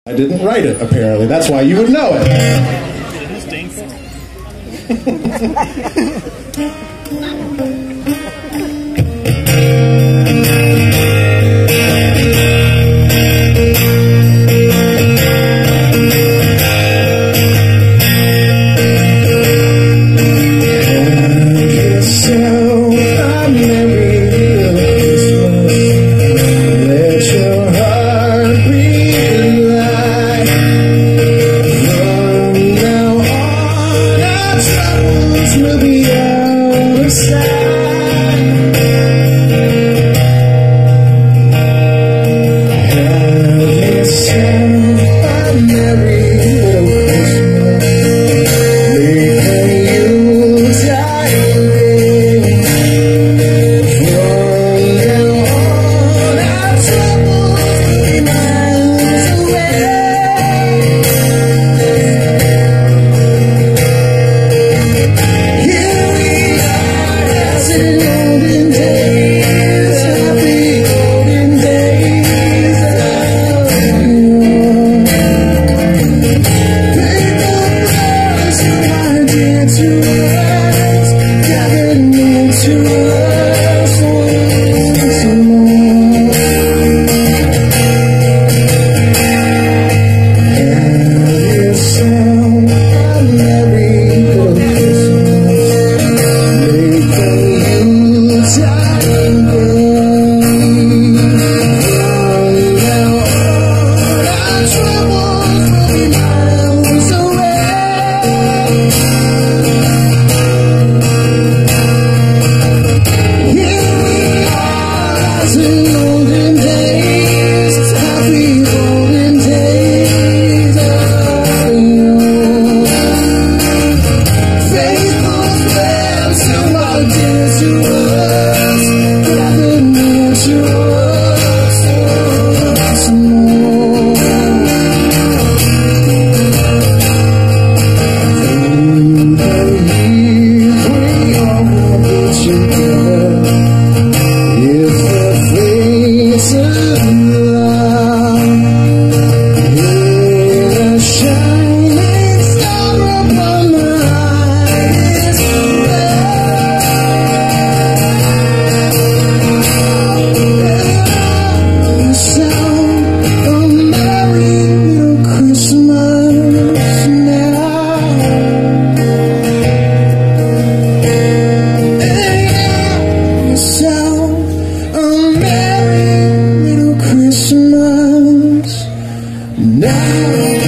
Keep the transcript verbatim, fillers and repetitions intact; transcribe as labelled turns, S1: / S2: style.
S1: I didn't write it, apparently. That's why you would know it.
S2: Will be out of sight. Have yourself a merry little Christmas. Make a Yuletide ring. From now on, our troubles will be miles away. Now